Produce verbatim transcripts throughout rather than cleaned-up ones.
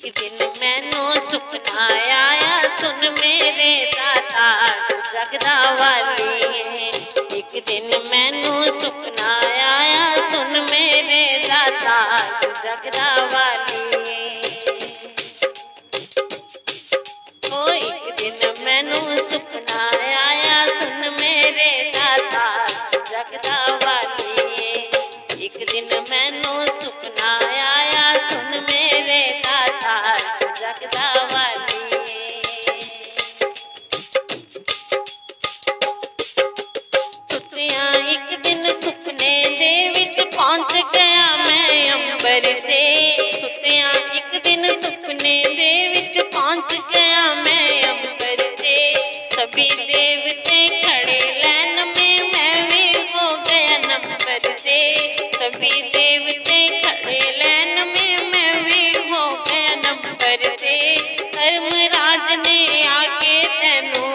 एक दिन मैनू सुपना आया सुन मेरे दाता तू जगदा वाली। एक दिन मैनू सुपना आया सुन मेरे दाता तू जगदा वाली। ओ एक दिन मैनू सुपना आया सुन मेरे दाता तू जगदा वाली। एक दिन मैनू सुपना आया सुन मेरे दाता तू जगदा वाली। सुतिया एक दिन सुपने दे विच पहुंच गया मैं अंबर ते। सुतिया एक दिन सुपने दे विच पहुंच गया मैं अंबर ते। सभी देवते खड़े लाइन में मैं भी हो गया नंबर ते। सभी देवते खड़े लाइन में मैं भी हो गया नंबर ते। धर्मराज ने आके तेनू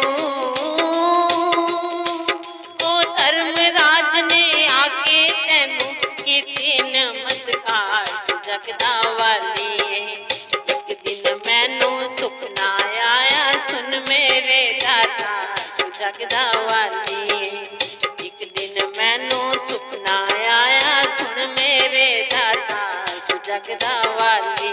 ओ धर्मराज ने आके तेनू कीती नमस्कार तू जगदा वाली। एक दिन मैनू सुपना आया सुन मेरे दाता तू जगदा वाली। एक दिन मैनू सुपना आया सुन मेरे दाता तू जगदा वाली।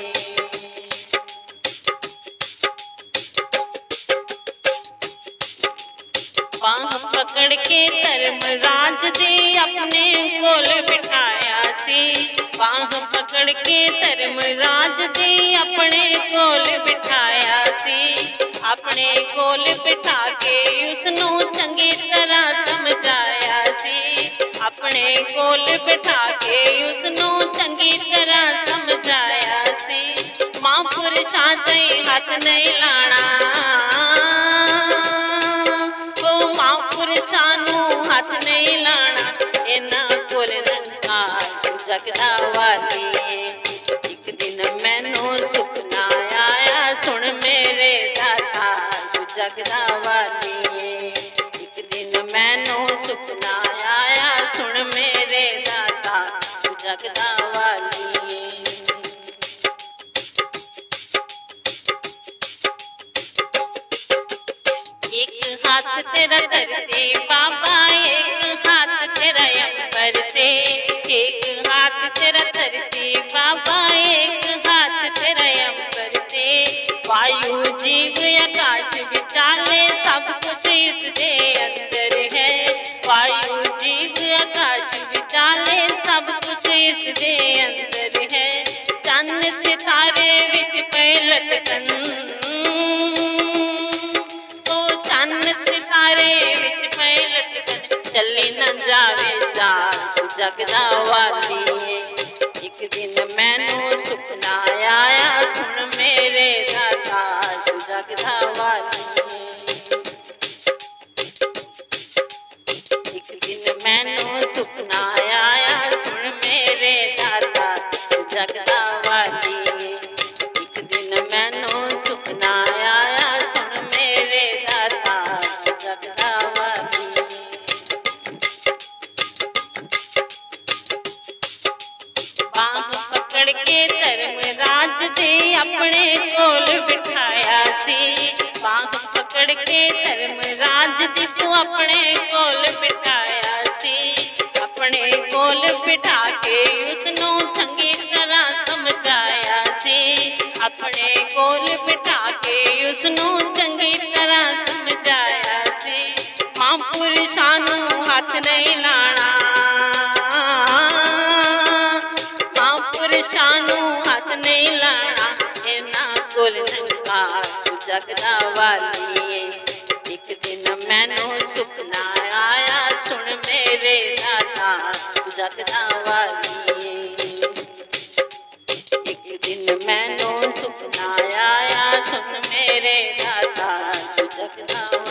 बांह पकड़ के धर्मराज दे अपने कोल बिठाया सी। बांह पकड़ के धर्मराज दे अपने कोल बिठाया सी। अपने कोल बिठा के उसनू चंगी तरह समझाया सी। अपने कोल बिठा के उसनू चंगी तरह समझाया सी। महापुरुषां ते हाथ नहीं लाना हाथ नहीं लाना इन्हां कोल नंकार तू जगदा वाली। एक दिन मैनू सुपना आया सुन मेरे दाता तू जगदा वाली। एक दिन मैनू सुपना आया सुन मेरे दाता तू जगदा वाली। एक हाथ तेरा धरती बाबा एक हाथ तेरा अंबर ते। एक हाथ तेरा धरती बाबा एक हाथ तेरा अंबर ते। वायु जीव आकाश विचाले सब कुछ इसदे अंदर है। वायु जीव आकाश विचाले सब कुछ इसदे अंदर है। चन्न सितारे विच पे लटकन सितारे विच पे लटकन चली न जावे चाल तू जगदा वाली। एक दिन मैनू सुपना आया सुन मेरे दाता तू जगदा वाली। एक दिन मैनू सुपना आया सुन मेरे दाता तू जगदा वाली। एक दिन मैनू सुपना आया सुन मेरे दाता जगदा वाली। बांह पकड़ के धर्मराज दे अपने कोल बिठाया सी। बांह पकड़ के धर्मराज दे तू अपने कोल बिठाया सी। अपने कोल बिठा के उसनू चंगी तरह समझाया सी। अपने कोल बिठा के उसनू चंगी तरह समझाया सी। महापुरुषां नू हाथ नहीं लाना महापुरुषां नू हाथ नहीं लाना इन्हां कोल नंकार तू जगदा वाली। एक दिन मैनू सुपना आया सुन मेरे दाता तू जगदा वाली। एक दिन मैनू सुपना आया सुन मेरे दाता तू जगदा